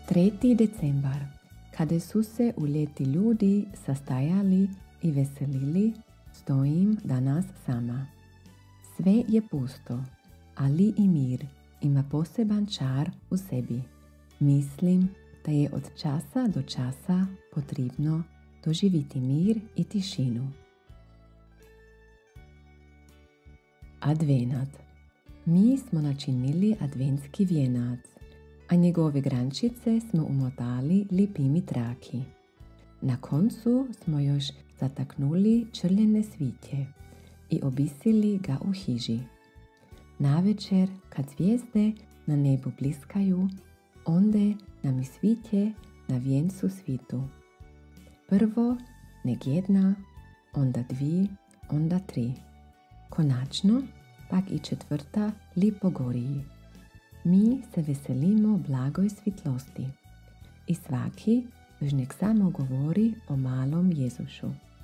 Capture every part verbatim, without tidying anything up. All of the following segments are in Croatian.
Tretji decembar, kada su se u ljeti ljudi sastajali i veselili, stojim danas sama. Sve je pusto, ali i mir ima poseban čar u sebi. Mislim da je od časa do časa potrebno doživjeti mir i tišinu. Advenat. Mi smo načinili adventski vijenac, a njegove grančice smo umotali lipimi traki. Na koncu smo još zataknuli črljene svitje i obisili ga u hiži. Navečer, kad zvijezde na nebu bliskaju, onda nam i svitje na vijencu svitu. Prvo nek jedna, onda dvi, onda tri. Konačno pak i četvrta lipo goriji. Mi se veselimo blagoj svitlosti i svaki još nek samo govori o malom Jezušu.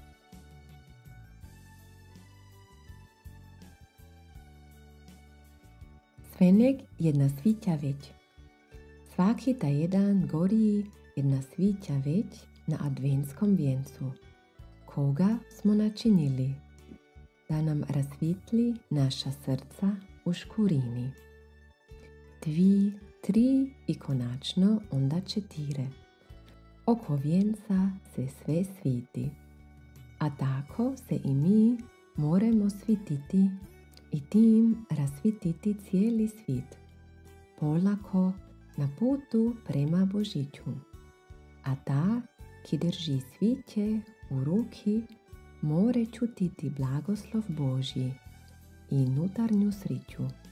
Svenek jedna svića već. Svaki taj jedan goriji jedna svića već na adventskom vijencu. Koga smo načinili? Da nam rasvitli naša srca u škurini. Dvi, tri i konačno onda četire. Oko vijenca se sve sviti. A tako se i mi moramo svititi i tim rasvititi cijeli svit. Polako na putu prema Božiću. A ta, ki drži sviće u ruki, more čutiti blagoslov Božji i nutarnju sriću.